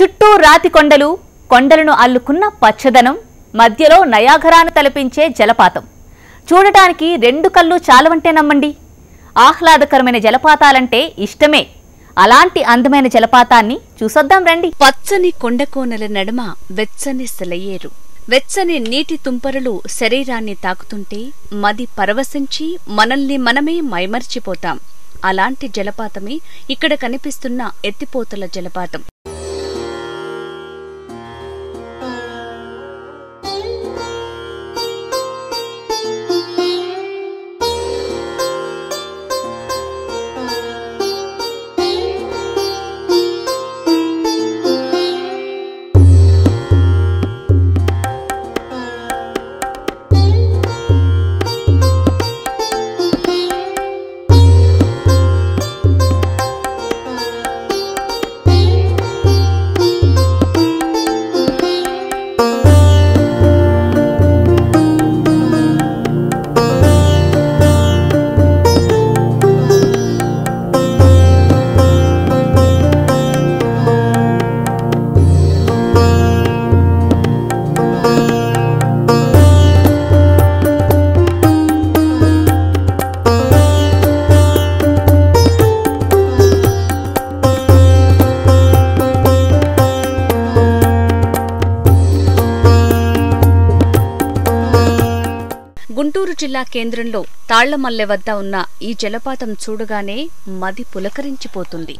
చుట్టూ రాతి కొండలు, కొండలను అల్లుకున్న పచ్చదనం, మధ్యలో నయాగరాను తలపించే జలపాతం. చూడటానికి రెండు కళ్ళు చాలవంటే నమ్మండి. ఆహ్లాదకరమైన జలపాతాలంటే ఇష్టమే. అలాంటి అందమైన జలపాతాన్ని చూసొద్దాం రండి. పచ్చని కొండకోనల నడుమ వెచ్చని సెలయేరు. వెచ్చని నీటి తుంపరులు శరీరాన్ని తాకుతుంటే మది పరవశించి మనల్ని మనమే మైమర్చిపోతాం. అలాంటి జలపాతమే ఇక్కడ కనిపిస్తున్న ఎత్తిపోతల జలపాతం. గుంటూరు జిల్లా కేంద్రంలో తాళ్లమల్లె వద్ద ఉన్న ఈ జలపాతం చూడగానే మది పులకరించిపోతుంది.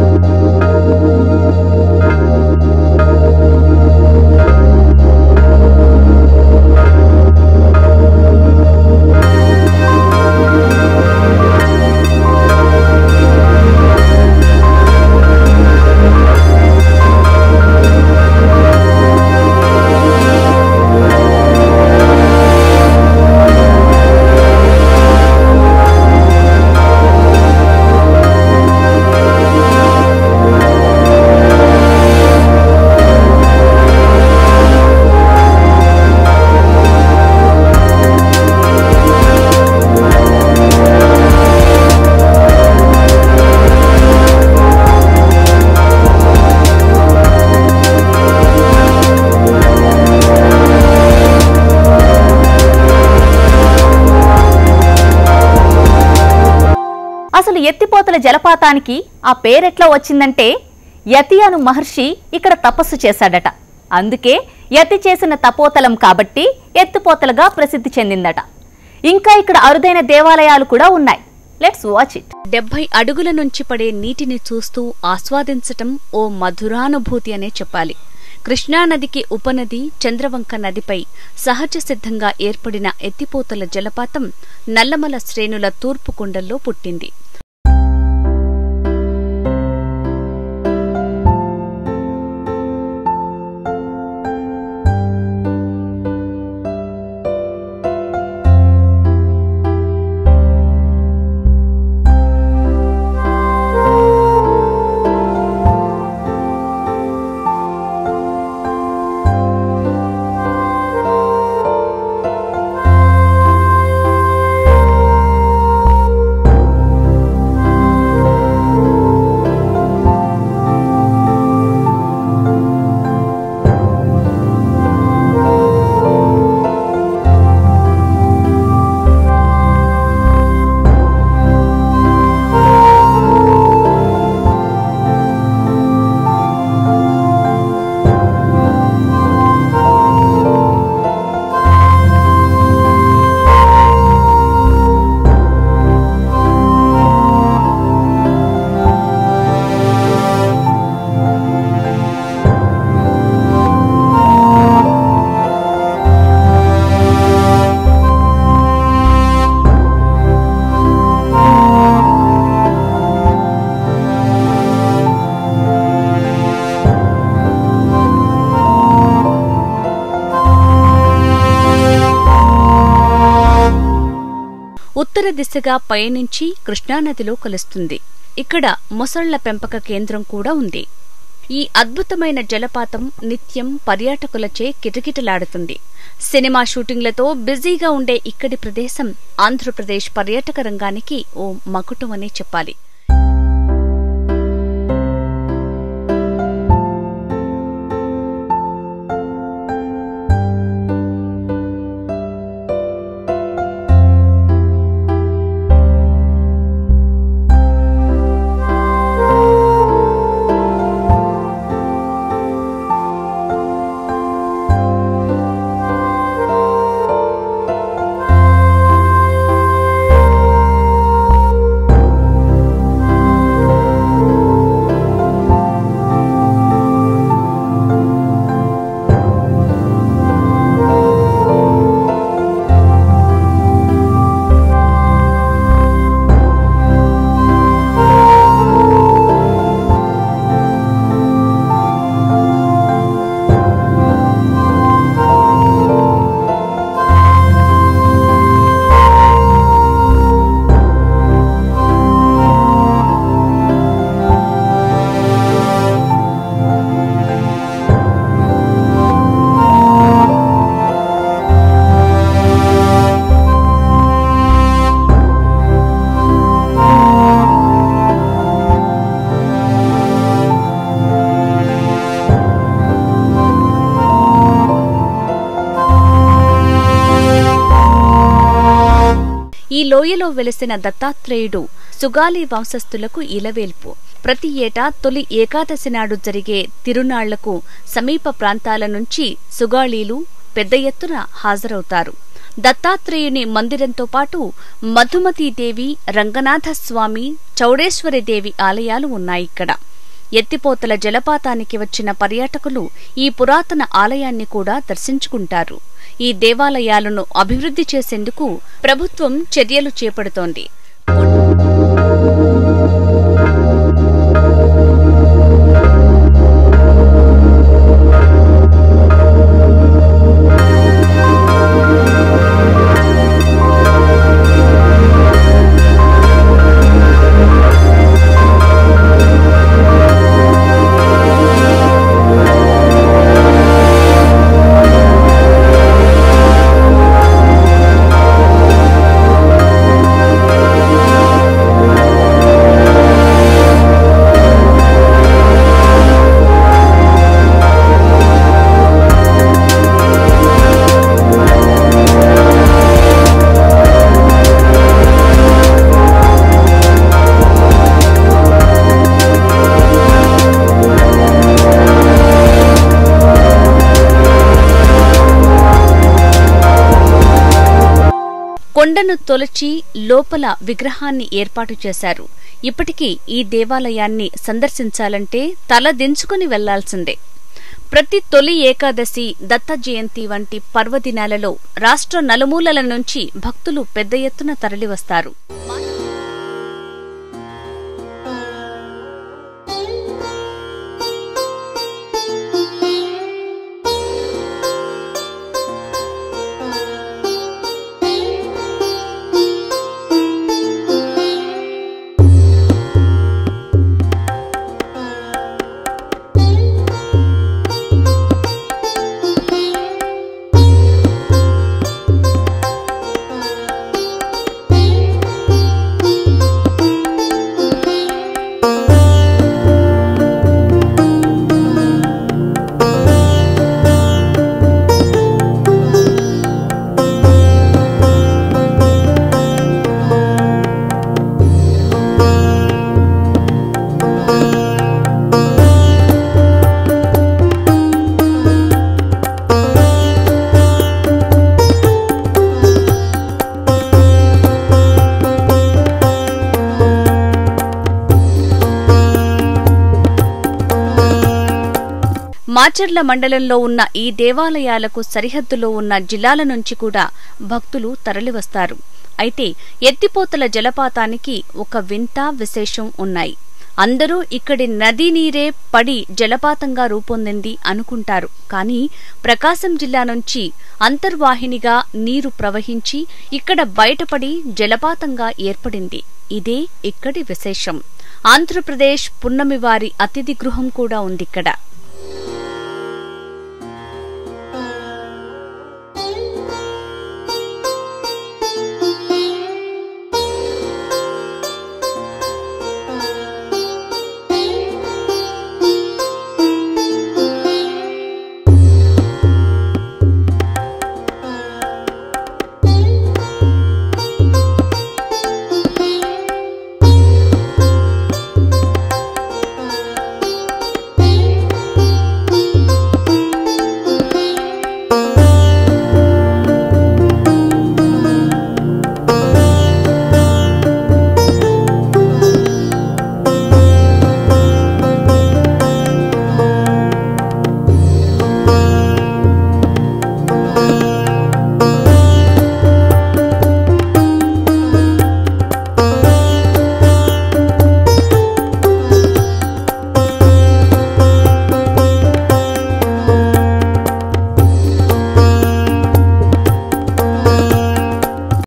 అసలు ఎత్తిపోతల జలపాతానికి ఆ పేరెట్లా వచ్చిందంటే యతి అను మహర్షి ఇక్కడ తపస్సు చేశాడట. అందుకే యతి చేసిన తపోతలం కాబట్టి ఎత్తిపోతలుగా ప్రసిద్ధి చెందిందట. ఇంకా ఇక్కడ అరుదైన దేవాలయాలు కూడా ఉన్నాయి. Let's watch it. 70 అడుగుల నుంచి పడే నీటిని చూస్తూ ఆస్వాదించటం ఓ మధురానుభూతి అనే చెప్పాలి. కృష్ణానదికి ఉపనది చంద్రవంక నదిపై సహజ సిద్ధంగా ఏర్పడిన ఎత్తిపోతల జలపాతం నల్లమల శ్రేణుల తూర్పు కొండల్లో పుట్టింది. ఉత్తర దిశగా పయనించి కృష్ణానదిలో కలుస్తుంది. ఇక్కడ మొసళ్ల పెంపక కేంద్రం కూడా ఉంది. ఈ అద్భుతమైన జలపాతం నిత్యం పర్యాటకులచే కిటకిటలాడుతుంది. సినిమా షూటింగ్లతో బిజీగా ఉండే ఇక్కడి ప్రదేశం ఆంధ్రప్రదేశ్ పర్యాటక రంగానికి ఓ మకుటమనే చెప్పాలి. లోయలో వెలిసిన దత్తాత్రేయుడు సుగాలి వంశస్థులకు ఇలవేల్పు. ప్రతి ఏటా తొలి ఏకాదశి నాడు జరిగే తిరునాళ్లకు సమీప ప్రాంతాల నుంచి సుగాళీలు పెద్ద ఎత్తున హాజరవుతారు. దత్తాత్రేయుని మందిరంతో పాటు మధుమతీదేవి, రంగనాథస్వామి, చౌడేశ్వరిదేవి ఆలయాలు ఉన్నాయిక్కడ. ఎత్తిపోతల జలపాతానికి వచ్చిన పర్యాటకులు ఈ పురాతన ఆలయాన్ని కూడా దర్శించుకుంటారు. ఈ దేవాలయాలను అభివృద్ధి చేసేందుకు ప్రభుత్వం చర్యలు చేపడుతోంది. కొండను తొలచి లోపల విగ్రహాన్ని ఏర్పాటు చేశారు. ఇప్పటికీ ఈ దేవాలయాన్ని సందర్శించాలంటే తల దించుకుని వెళ్లాల్సిందే. ప్రతి తొలి ఏకాదశి, దత్త జయంతి వంటి పర్వదినాలలో రాష్ట్ర నలుమూలల నుంచి భక్తులు పెద్ద ఎత్తున తరలివస్తారు. మాచర్ల మండలంలో ఉన్న ఈ దేవాలయాలకు సరిహద్దులో ఉన్న జిల్లాల నుంచి కూడా భక్తులు తరలివస్తారు. అయితే ఎత్తిపోతల జలపాతానికి ఒక వింత విశేషం ఉన్నాయి. అందరూ ఇక్కడి నదీ నీరే పడి జలపాతంగా రూపొందింది అనుకుంటారు. కానీ ప్రకాశం జిల్లా నుంచి అంతర్వాహినిగా నీరు ప్రవహించి ఇక్కడ బయటపడి జలపాతంగా ఏర్పడింది. ఇదే ఇక్కడి విశేషం. ఆంధ్రప్రదేశ్ పున్నమివారి అతిథి గృహం కూడా ఉందిక్కడ.